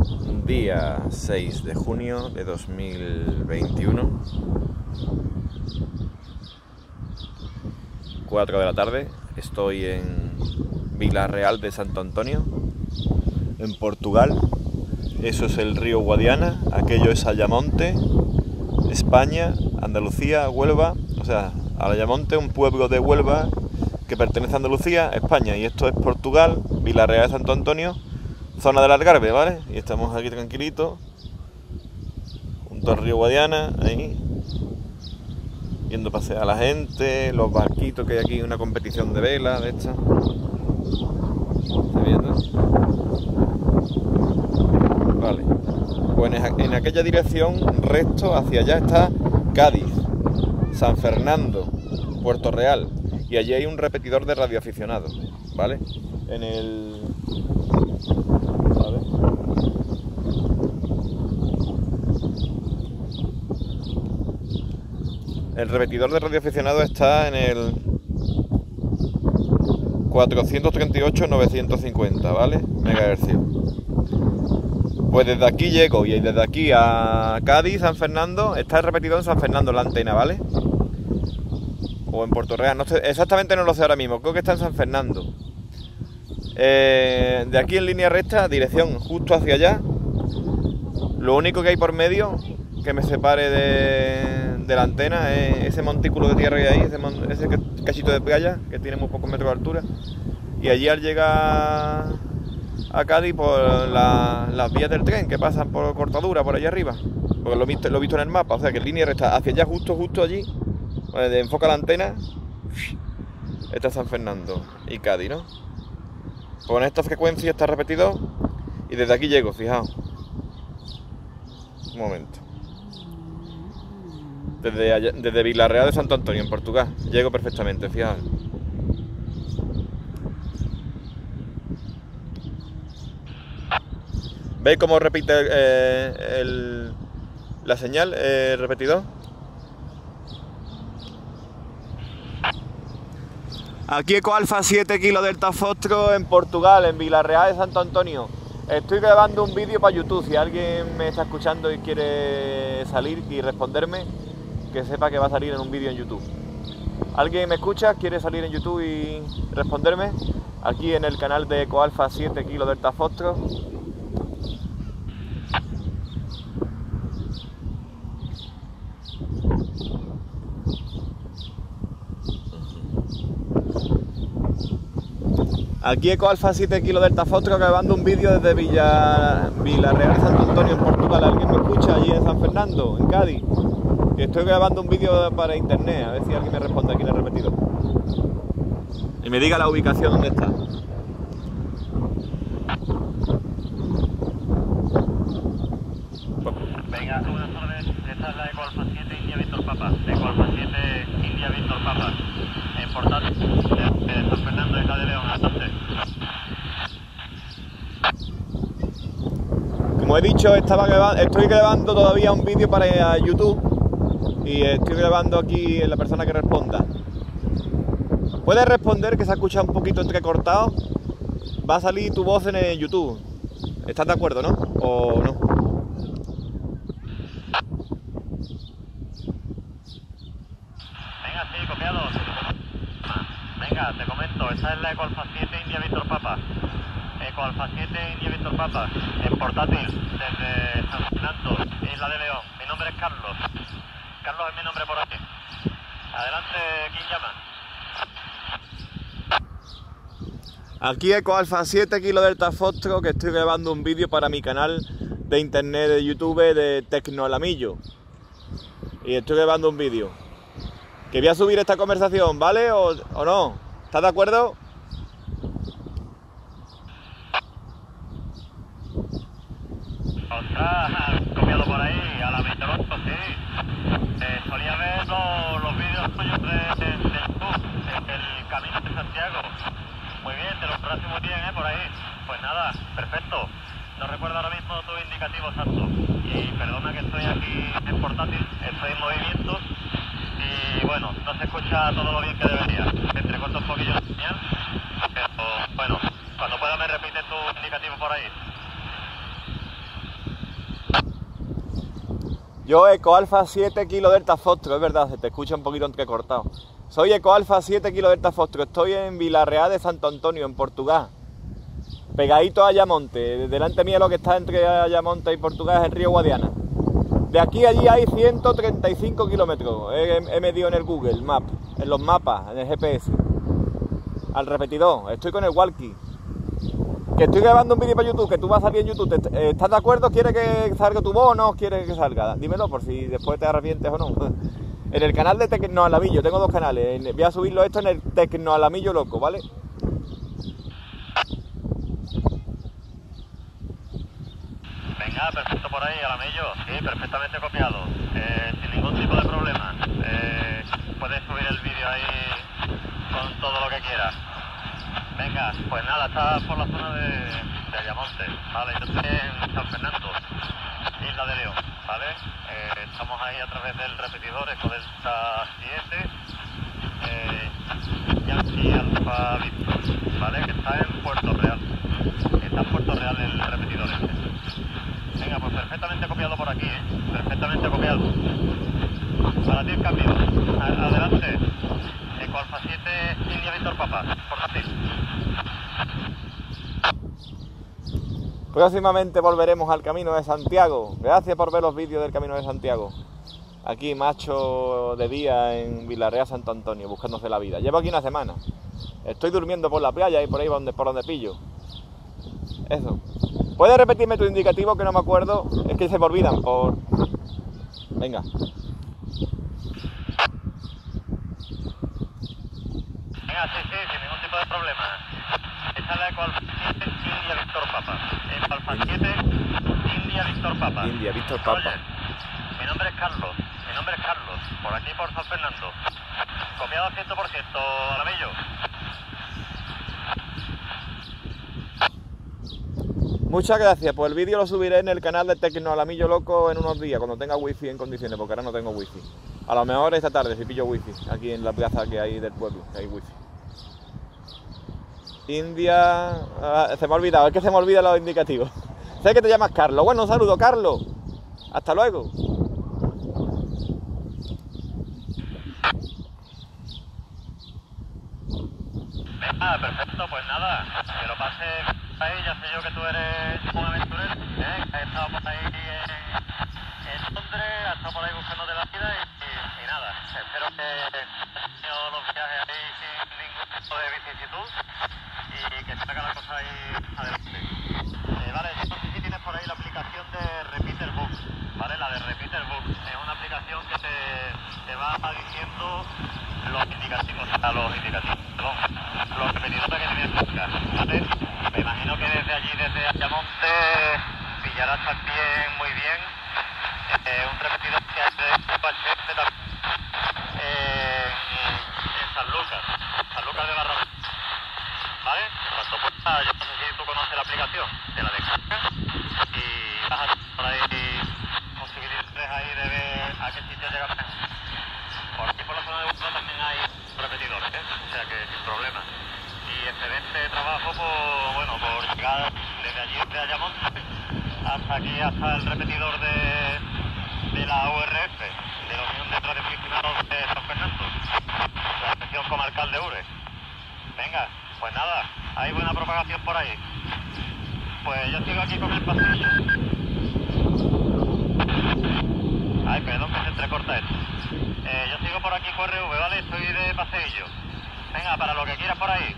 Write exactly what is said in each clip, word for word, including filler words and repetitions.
Día seis de junio de dos mil veintiuno, cuatro de la tarde. Estoy en Vilarreal de Santo Antonio, en Portugal. Eso es el río Guadiana, aquello es Ayamonte, España, Andalucía, Huelva. O sea, Ayamonte, un pueblo de Huelva que pertenece a Andalucía, España, y esto es Portugal, Vilarreal de Santo Antonio, zona del Algarve, ¿vale? Y estamos aquí tranquilitos, junto al río Guadiana, ahí, viendo pasear a la gente, los barquitos que hay aquí, una competición de vela, de esta. ¿Está viendo? Vale. Pues en aquella dirección, recto, hacia allá está Cádiz, San Fernando, Puerto Real. Y allí hay un repetidor de radioaficionados, ¿vale? En el... ¿vale? El repetidor de radioaficionados está en el cuatrocientos treinta y ocho novecientos cincuenta, ¿vale? Megahercios. Pues desde aquí llego y desde aquí a Cádiz, San Fernando, está el repetidor en San Fernando, la antena, ¿vale? O en Puerto Real, no sé, exactamente no lo sé ahora mismo, creo que está en San Fernando. Eh, de aquí en línea recta, dirección justo hacia allá. Lo único que hay por medio que me separe de, de la antena es ese montículo de tierra que hay ahí, ese, ese cachito de playa que tiene muy pocos metros de altura. Y allí al llegar a Cádiz por la, las vías del tren que pasan por Cortadura, por allá arriba, porque lo he visto, lo he visto en el mapa, o sea que en línea recta hacia allá, justo, justo allí. De enfoca la antena, está San Fernando y Cádiz, ¿no? Con esta frecuencia está repetido y desde aquí llego, fijaos. Un momento. Desde, allá, desde Vilarreal de Santo Antonio, en Portugal, llego perfectamente, fijaos. ¿Veis cómo repite eh, el, la señal, el repetidor? Aquí Eco Alfa siete Kilo Delta Foxtrot en Portugal, en Vilarreal de Santo Antonio. Estoy grabando un vídeo para YouTube. Si alguien me está escuchando y quiere salir y responderme, que sepa que va a salir en un vídeo en YouTube. ¿Alguien me escucha? ¿Quiere salir en YouTube y responderme? Aquí en el canal de Eco Alfa siete Kilo Delta Foxtrot. Aquí Eco Alfa siete Kilo Delta Foxtrot grabando un vídeo desde Villa, Vilarreal Santo Antonio en Portugal. ¿Alguien me escucha allí en San Fernando, en Cádiz? Que estoy grabando un vídeo para internet, a ver si alguien me responde aquí en el repetido. Y me diga la ubicación donde está. Venga, buenas tardes. Esta es la Eco Alfa siete India Víctor Papa. Eco Alfa siete India Víctor Papa. En portal de, de San Fernando y de León. Como he dicho, estaba grabando, estoy grabando todavía un vídeo para YouTube y estoy grabando aquí la persona que responda. ¿Puedes responder, que se escucha un poquito entrecortado? Va a salir tu voz en el YouTube. ¿Estás de acuerdo, no? ¿O no? Venga, sí, copiado. Venga, te comento, esta es la Eco Alfa siete India Víctor Papa. Eco Alfa siete India Víctor Papa, en portátil, desde San Fernando, Isla de León. Mi nombre es Carlos. Carlos es mi nombre por aquí. Adelante, ¿quién llama? Aquí Eco Alfa siete Kilo Delta Foxtrot, que estoy grabando un vídeo para mi canal de internet de YouTube de Tecnolamillo. Y estoy grabando un vídeo. Que voy a subir esta conversación, ¿vale? ¿O, o no? ¿Estás de acuerdo? Ostras, copiado por ahí, a la veintiocho, sí. Eh, solía ver los, los vídeos tuyos de, de, de YouTube, el Camino de Santiago. Muy bien, te lo conocí muy bien, ¿eh? Por ahí. Pues nada, perfecto. No recuerdo ahora mismo tu indicativo exacto. Y perdona que estoy aquí en portátil, estoy en movimiento. Y bueno, no se escucha todo lo bien que debería. Se entrecorta un poquillo la señal. Pero bueno, cuando pueda me repite tu indicativo por ahí. Yo, Eco Alfa siete kilo Delta Foxtrot, es verdad, se te escucha un poquito entrecortado. Soy Eco Alfa siete kilo Delta Foxtrot, estoy en Vilarreal de Santo Antonio, en Portugal. Pegadito a Ayamonte, delante mía lo que está entre Ayamonte y Portugal es el río Guadiana. De aquí a allí hay ciento treinta y cinco kilómetros, he, he medido en el Google Map, en los mapas, en el G P S. Al repetidor, estoy con el walkie. Que estoy grabando un vídeo para YouTube, que tú vas a salir en YouTube. ¿Estás de acuerdo? ¿Quieres que salga tu voz o no quieres que salga? Dímelo por si después te arrepientes o no. En el canal de Tecnoalamillo, tengo dos canales. Voy a subirlo esto en el Tecnoalamillo Loco, ¿vale? Venga, perfecto por ahí, Alamillo. Sí, perfectamente copiado. Eh, sin ningún tipo de problema. Eh, puedes subir el vídeo ahí con todo lo que quieras. Venga, pues nada, estás por la zona de, de Ayamonte, ¿vale? Yo estoy en San Fernando, Isla de León, ¿vale? Eh, estamos ahí a través del repetidor Eco Delta siete, eh, Yankee Alfa Victor, ¿vale? Que está en Puerto Real. Está en Puerto Real el repetidor este. Venga, pues perfectamente copiado por aquí, ¿eh? Perfectamente copiado. Para ti el cambio. A- adelante. Eco Alfa siete, India Víctor Papa, por ti. Próximamente volveremos al Camino de Santiago. Gracias por ver los vídeos del Camino de Santiago. Aquí, macho de día en Vilarreal, Santo Antonio, buscándose la vida. Llevo aquí una semana. Estoy durmiendo por la playa y por ahí donde, por donde pillo. Eso. ¿Puedes repetirme tu indicativo que no me acuerdo? Es que se me olvidan por... Venga. Venga, sí, sí, sin ningún tipo de problema. Esa es la Eco Alfa siete, India Víctor Papa. Eco Alfa siete, India Víctor Papa. India Víctor Papa. Oye, mi nombre es Carlos, mi nombre es Carlos, por aquí por San Fernando. Copiado al cien por ciento, Alamillo. Muchas gracias, pues el vídeo lo subiré en el canal de Tecnoalamillo Loco en unos días, cuando tenga wifi en condiciones, porque ahora no tengo wifi. A lo mejor esta tarde si pillo wifi, aquí en la plaza que hay del pueblo, que hay wifi. India... Ah, se me ha olvidado, es que se me olvidan los indicativos. Sé que te llamas Carlos. Bueno, un saludo, Carlos. Hasta luego. Venga, perfecto, pues nada, que lo pase ahí, ya sé yo que tú eres un aventurero, ¿eh? Que has estado por ahí en, en Londres, has estado por ahí buscándote la vida y, y, y nada, espero que hayas tenido los viajes ahí sin ningún tipo de vicisitud y que salga la cosa ahí adelante. Eh, vale, yo no sé si tienes por ahí la aplicación de Repeater Book, ¿vale? La de Repeater Book, es una aplicación que te, te va diciendo los indicativos, o sea, los indicativos, perdón, los repetidores que tienes cerca, ¿vale? Me imagino que desde allí, desde Ayamonte, pillarás también muy bien eh, un repetidor que hay de H F también eh, en San Lucas, San Lucas de Barrameda, ¿vale? Cuanto pueda, yo no sé si tú conoces la aplicación, te la descargas y vas a tener por ahí posibilidades ahí de ver a qué sitio llegas. Por aquí por la zona de Burgos también hay repetidores, ¿eh? O sea que sin problema. Y excelente trabajo por, bueno, por llegar desde allí, desde Ayamonte, hasta aquí, hasta el repetidor de, de la U R F, de la Unión de Radioaficionados de San Fernando, la sección comarcal de Ures. Venga, pues nada, hay buena propagación por ahí. Pues yo sigo aquí con el pasillo. Ay, perdón que se entrecorta esto. Eh, yo sigo por aquí por R V, ¿vale? Estoy de paseillo. Venga, para lo que quieras por ahí.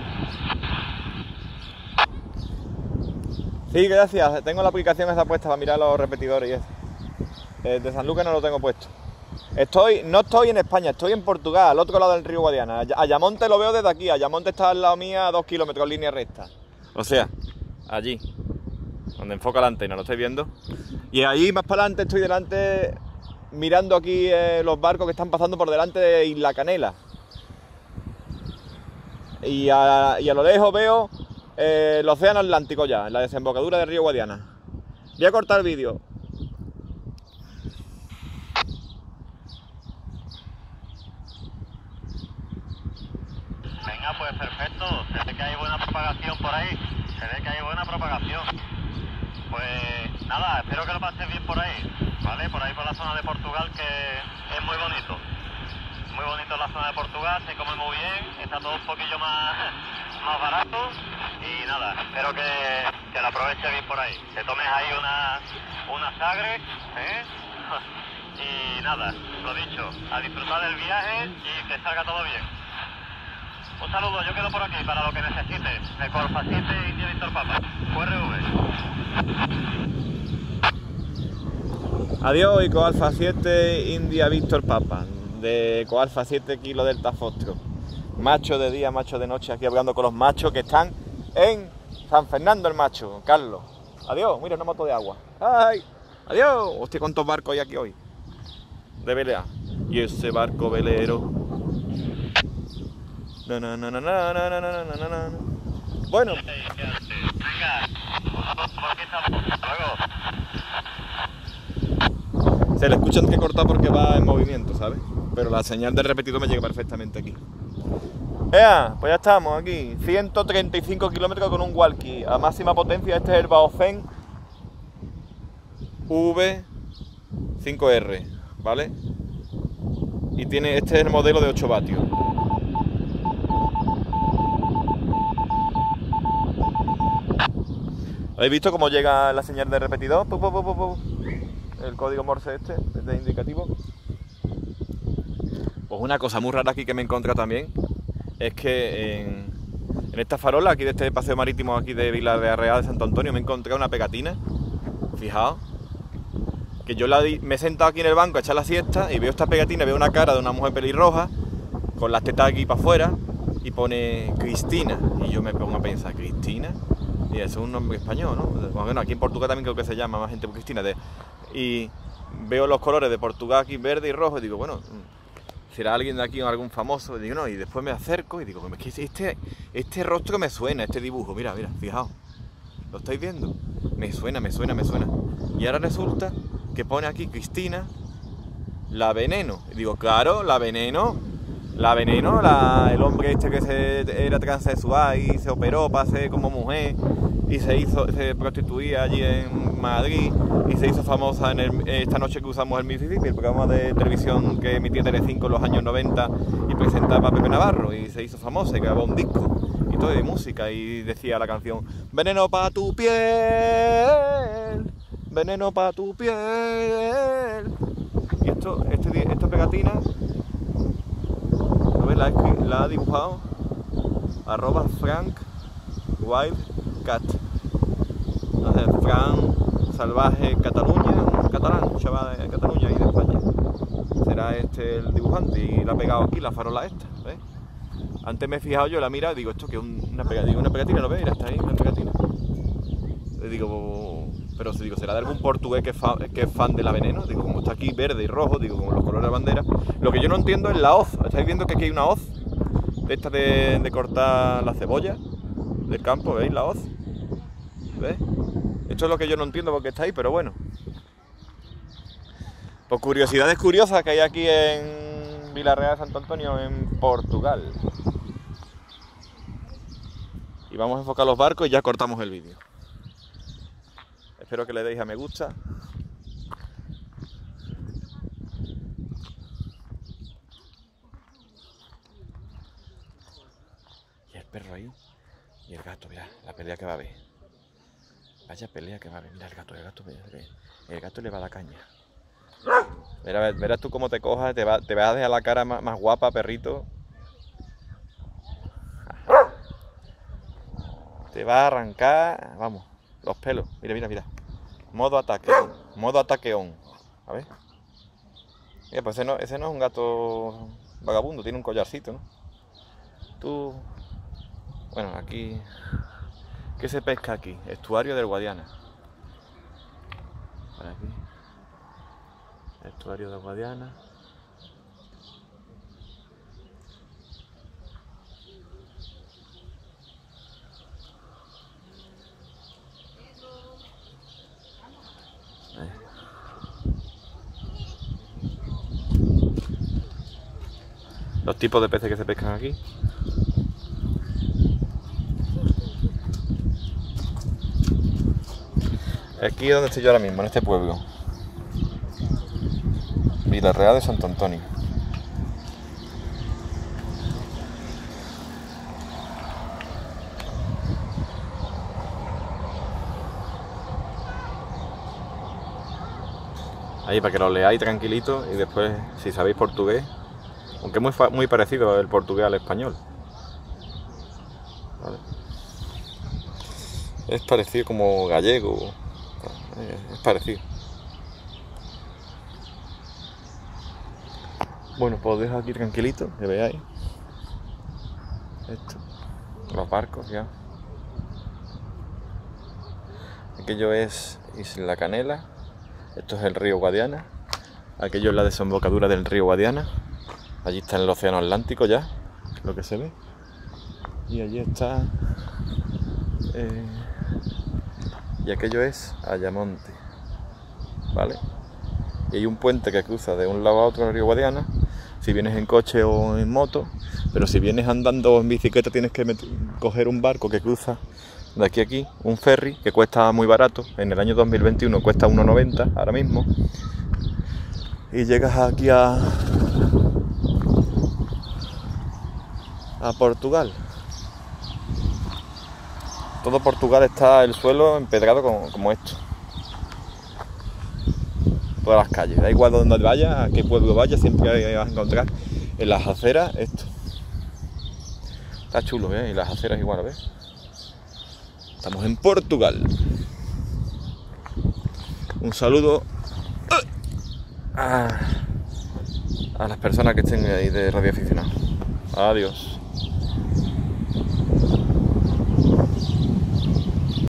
Sí, gracias. Tengo la aplicación esa puesta para mirar los repetidores y eso. Eh, de San Lucas no lo tengo puesto. Estoy, no estoy en España, estoy en Portugal, al otro lado del río Guadiana. Ayamonte lo veo desde aquí. Ayamonte está al lado mía a dos kilómetros en línea recta. O sea, allí, donde enfoca la antena, ¿lo estáis viendo? Y ahí más para adelante estoy delante, mirando aquí eh, los barcos que están pasando por delante de Isla Canela. Y a, y a lo lejos veo eh, el océano Atlántico ya, en la desembocadura del río Guadiana. Voy a cortar el vídeo. Venga, pues perfecto. Se ve que hay buena propagación por ahí. Se ve que hay buena propagación. Pues nada, espero que lo pases bien por ahí, ¿vale? ¿vale? Por ahí por la zona de Portugal, que es muy bonito. Muy bonito la zona de Portugal, se come muy bien, está todo un poquillo más, más barato y nada, espero que, que lo aproveches bien por ahí. Te tomes ahí una, una sagre, ¿eh? Y nada, lo dicho, a disfrutar del viaje y que salga todo bien. Un saludo, yo quedo por aquí para lo que necesites. Eco Alfa siete, India Víctor Papa, U R V. Adiós, Eco Alfa siete, India Víctor Papa, de Eco Alfa siete, Kilo Delta Foxtrot. Macho de día, macho de noche, aquí hablando con los machos que están en San Fernando el Macho, Carlos. Adiós, mira una moto de agua. ¡Ay! Adiós. Hostia, ¿cuántos barcos hay aquí hoy? De velea. Y ese barco velero. Na, na, na, na, na, na, na, na, na, na. Bueno. Venga, por aquí estamos. Luego. Se le escuchan que cortar porque va en movimiento, ¿sabes? Pero la señal del repetidor me llega perfectamente aquí. ¡Ea! Pues ya estamos aquí. ciento treinta y cinco kilómetros con un walkie a máxima potencia. Este es el Baofeng V cinco R, ¿vale? Y tiene, este es el modelo de ocho vatios. ¿Habéis visto cómo llega la señal de repetidor? Pu, pu, pu, pu, pu. El código Morse este, de indicativo. Pues una cosa muy rara aquí que me he encontrado también es que en, en esta farola aquí de este paseo marítimo aquí de Vila de Arreal de Santo Antonio me he encontrado una pegatina. Fijaos, que yo la di, me he sentado aquí en el banco a echar la siesta y veo esta pegatina, veo una cara de una mujer pelirroja con las tetas aquí para afuera y pone Cristina. Y yo me pongo a pensar, ¿Cristina? Y eso es un nombre español, ¿no? Bueno, aquí en Portugal también creo que se llama más gente por Cristina. De, y veo los colores de Portugal aquí, verde y rojo, y digo, bueno, ¿será alguien de aquí o algún famoso? Y digo, no, y después me acerco y digo, este, este rostro me suena, este dibujo, mira, mira, fijaos. ¿Lo estáis viendo? Me suena, me suena, me suena. Y ahora resulta que pone aquí Cristina, la Veneno. Y digo, claro, la Veneno, la Veneno, la, el hombre este que se, era transexual y se operó para ser como mujer y se hizo, se prostituía allí en Madrid y se hizo famosa en el, esta noche que usamos el Mississippi, el programa de televisión que emitía Telecinco en los años noventa y presentaba a Pepe Navarro, y se hizo famosa y grabó un disco y todo de música y decía la canción veneno pa' tu piel, veneno pa' tu piel. Y esto, este, esta pegatina, ¿no ves? La, la ha dibujado arroba Frank Wildcat, no sé, Frank Salvaje Cataluña, catalán, un chaval de Cataluña y de España. Será este el dibujante y la ha pegado aquí la farola esta, ¿ves? Antes me he fijado yo, la mira y digo, esto que es una pegatina, una pegatina, ¿lo ves? Mira, está ahí una pegatina. Le digo, pero si digo, ¿será de algún portugués que, fa, que es fan de la Veneno? Digo, como está aquí verde y rojo, digo, como los colores de la bandera. Lo que yo no entiendo es la hoz. ¿Estáis viendo que aquí hay una hoz? De esta de, de cortar la cebolla del campo, ¿veis la hoz? ¿Ves? Esto es lo que yo no entiendo porque está ahí, pero bueno. Pues curiosidades curiosas que hay aquí en Vilarreal de Santo Antonio, en Portugal. Y vamos a enfocar los barcos y ya cortamos el vídeo. Espero que le deis a me gusta. Y el perro ahí. Y el gato, mira, la pelea que va a haber. Vaya pelea que va a haber. Mira el gato, el gato, el gato le va a la caña. Verás, verás tú cómo te cojas, te, va, te vas a dejar la cara más, más guapa, perrito. Te va a arrancar, vamos, los pelos. Mira, mira, mira. Modo ataque, modo ataque on. A ver. Mira, pues ese no, ese no es un gato vagabundo, tiene un collarcito, ¿no? Tú... Bueno, aquí... ¿Qué se pesca aquí? Estuario del Guadiana. Por aquí. Estuario del Guadiana. Los tipos de peces que se pescan aquí. Aquí es donde estoy yo ahora mismo, en este pueblo. Villarreal de Santo Antonio. Ahí para que lo leáis tranquilito y después, si sabéis portugués, aunque es muy, muy parecido el portugués al español. ¿Vale? Es parecido como gallego, es parecido. Bueno, pues os dejo aquí tranquilito, que veáis esto, los barcos ya. Aquello es Isla Canela, esto es el río Guadiana, aquello es la desembocadura del río Guadiana, allí está el océano Atlántico ya, lo que se ve, y allí está, eh, y aquello es Ayamonte, ¿vale? Y hay un puente que cruza de un lado a otro el río Guadiana, si vienes en coche o en moto, pero si vienes andando o en bicicleta tienes que meter, coger un barco que cruza de aquí a aquí, un ferry que cuesta muy barato, en el año dos mil veintiuno cuesta uno noventa ahora mismo, y llegas aquí a, a Portugal. Todo Portugal está el suelo empedrado como, como esto. Todas las calles, da igual donde vayas, a qué pueblo vayas, siempre vas a encontrar en las aceras esto. Está chulo, ¿eh? Y las aceras igual, ¿ves? Estamos en Portugal. Un saludo a, a las personas que estén ahí de radioaficionados. Adiós.